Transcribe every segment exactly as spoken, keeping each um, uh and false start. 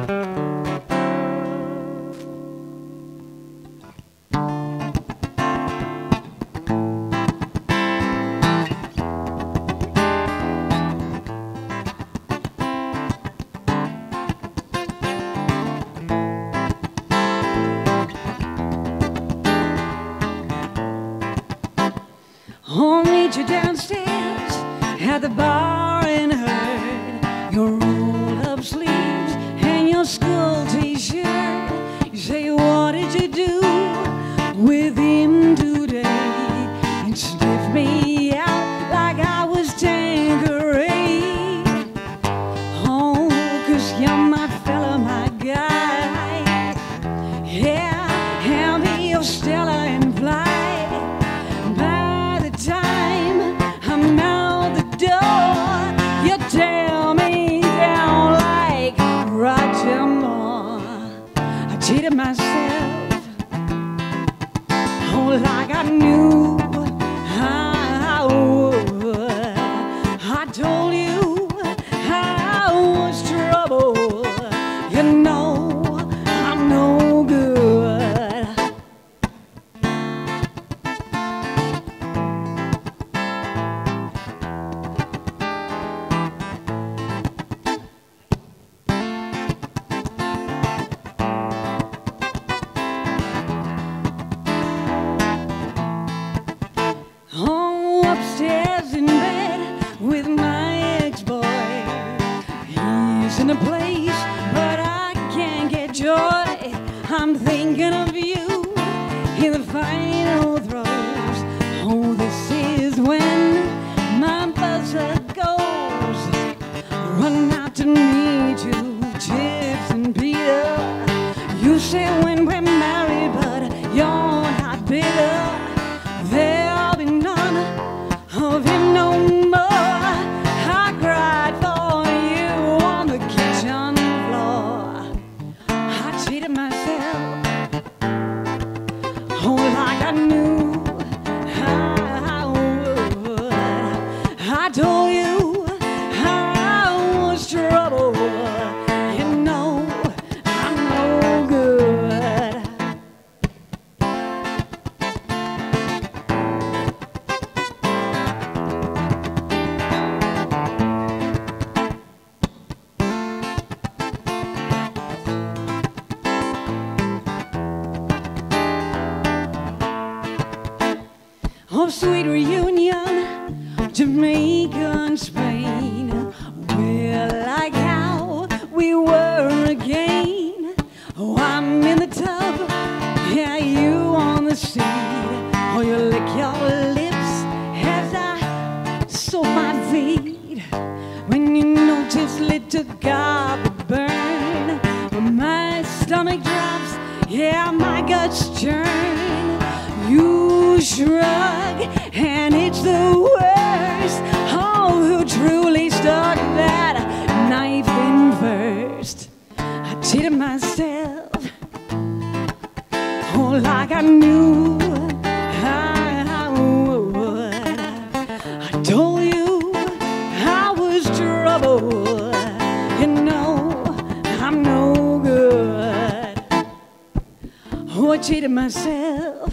I'll meet you downstairs at the bar and heard your roll-up sleeves and your school t-shirt. You say, what did you do with him today? And sniff me out like I was Tanqueray. Oh, 'cause you're my fella, my guy. Yeah, hand me your Stella and fly. I'm out the door, you tear me down like Roger Moore. I cheated myself, oh, like I knew I would. I told you I was trouble, you know I'm no good. Oh, upstairs in bed with my ex-boy. He's in a place, but I can't get joy. I'm thinking of you in the final throes. Oh, this is when my buzzer goes. Run out to meet you, Chips and Peter. You say when we're married, but you're not bitter. There'll be none of him no more. I cried for you on the kitchen floor. I cheated myself, oh, like I knew I would. I told you I was trouble, you know I'm no good. Oh, sweet reunion, Jamaica and Spain. We're like how we were again. Oh, I'm in the tub, yeah, you on the seat. Oh, you lick your lips as I soap my feet. When you notice little gobble burn, when my stomach drops, yeah, my guts churn. You shrug, and it's the worst. Oh, who truly stuck that knife in first? I cheated myself, oh, like I knew I would. I told you I was trouble, you know I'm no good. Oh, I cheated myself,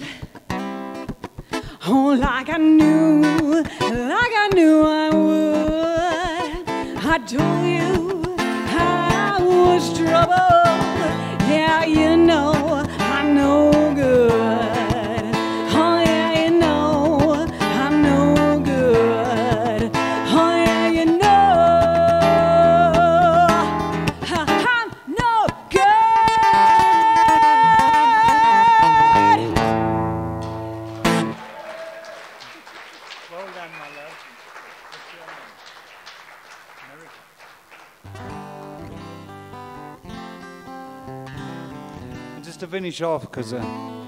oh, like I knew, like I knew I would. I told you I was trouble, yeah, you know I'm no good. Oh, yeah, you know I'm no good. Oh, yeah, you know I'm no good. Well done, my love. Just to finish off, because uh,